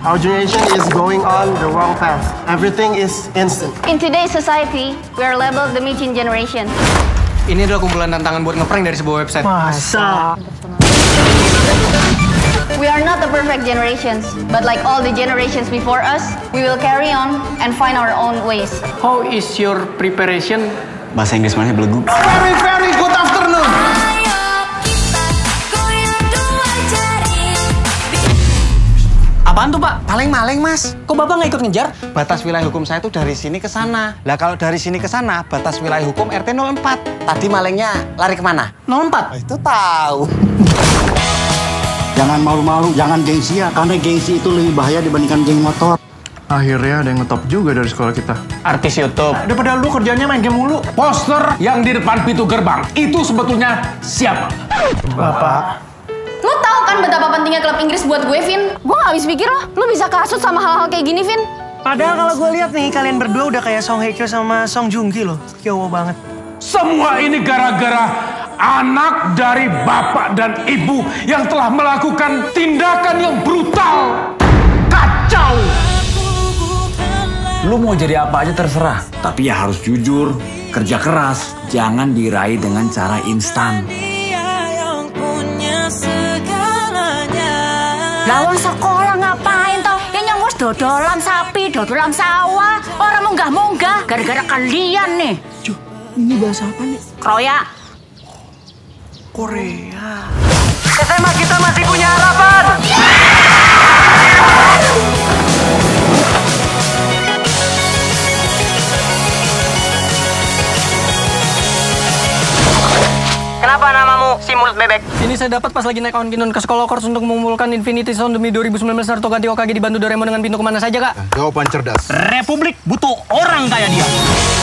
Our generation is going on the wrong path. Everything is instant. In today's society, we are labeled the micin generation. Ini adalah kumpulan tantangan buat ngeprank dari sebuah website. Masa? We are not the perfect generations, but like all the generations before us, we will carry on and find our own ways. How is your preparation? Bahasa Inggris mana belegu? Very, very good afternoon. Apaan tuh, Pak? Maling-maling, Mas. Kok Bapak nggak ikut ngejar? Batas wilayah hukum saya itu dari sini ke sana. Lah kalau dari sini ke sana, batas wilayah hukum RT 04. Tadi malingnya lari kemana? 04. Itu tahu. Jangan malu-malu, jangan gengsi ya, karena gengsi itu lebih bahaya dibandingkan geng motor. Akhirnya ada yang ngetop juga dari sekolah kita. Artis YouTube. Daripada lu kerjanya main game mulu. Poster yang di depan pintu gerbang itu sebetulnya siapa? Bapak. Lo tau kan betapa pentingnya klub Inggris buat gue, Vin? Gue gak habis pikir lo bisa kasut sama hal-hal kayak gini, Vin. Padahal kalau gue lihat nih, kalian berdua udah kayak Song Hye Kyo sama Song Joong Ki loh. Kyowo banget. Semua ini gara-gara anak dari bapak dan ibu yang telah melakukan tindakan yang brutal. Kacau! Lu mau jadi apa aja terserah, tapi ya harus jujur, kerja keras, jangan diraih dengan cara instan. Lawang sekolah ngapain toh? Ya nyanggus dodolan sapi, dodolan sawah, orang munggah-munggah gara-gara kalian nih. Cuh, ini bahasa apa nih? Kroya. Korea. SMA kita masih punya harapan. Kenapa namamu si mulut bebek? Ini saya dapat pas lagi naik on Kinun ke sekolah Kors untuk mengumpulkan Infinity Stone demi 2019 Naruto ganti Hokage dibantu Doraemon dengan pintu kemana saja, Kak? Jawaban cerdas. Republik butuh orang kayak dia.